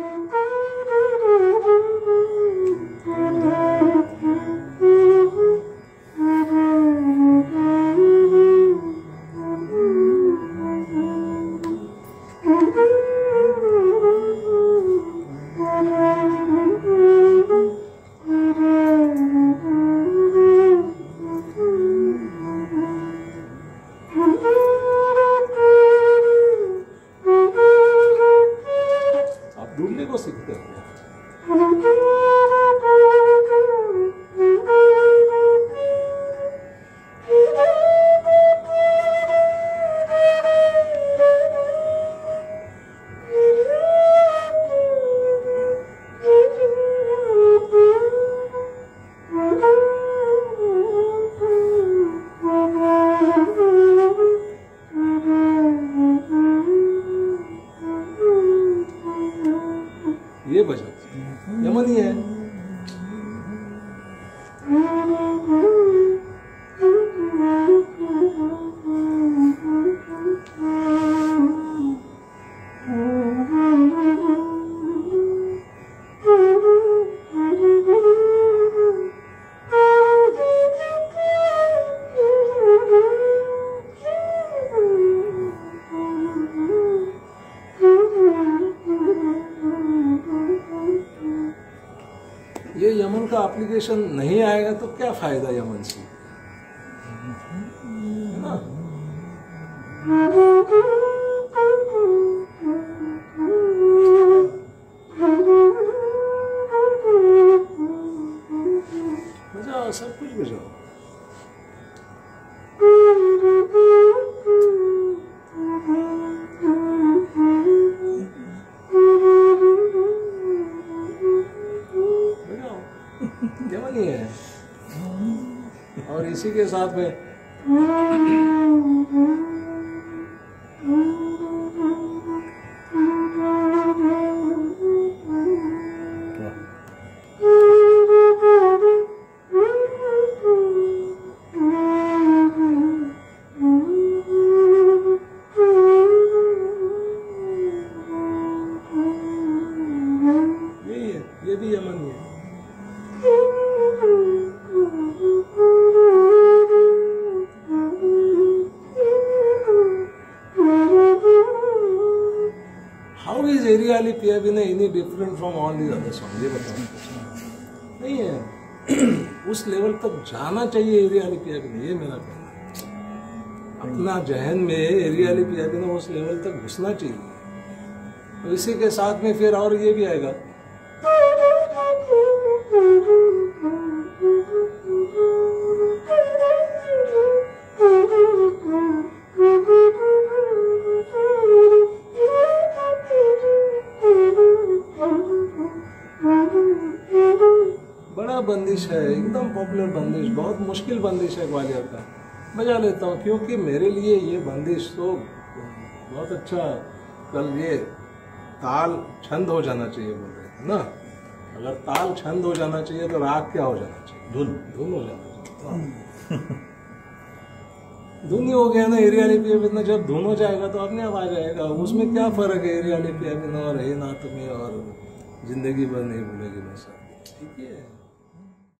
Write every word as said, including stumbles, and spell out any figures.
ढूंढने को सीखते हो। ये भजन यमन ही है। ये यमन का एप्लीकेशन नहीं आएगा तो क्या फायदा यमन से, है ना? बजाओ, सब कुछ बजाओ। यमन ही है। और इसी के साथ में यही है, ये भी यमन ही है। How is Eriali Piya Bina any different from all these other songs? ये बताओ। नहीं है। उस लेवल तक जाना चाहिए एरियाली पिया बिना, ये मेरा कहना है। अपना जहन में एरियाली पिया बिना उस लेवल तक घुसना चाहिए। तो इसी के साथ में फिर और ये भी आएगा। बड़ा बंदिश है, एकदम पॉपुलर बंदिश, बहुत मुश्किल बंदिश है ग्वालियर का। बजा लेता हूँ क्योंकि मेरे लिए ये बंदिश तो बहुत अच्छा। कल ये ताल छंद हो जाना चाहिए बोल रहे थे ना। अगर ताल छंद हो जाना चाहिए तो राग क्या हो जाना चाहिए? धुन। धुन हो जाना चाहिए। धुन ही हो गया ना एरियाली पिया बिना। जब धुन हो जाएगा तो अपने आप आ जाएगा। उसमें क्या फर्क है एरियाली पिया बिना और हे नात में और जिंदगी भर नहीं भूलेगी मैं सब, ठीक है।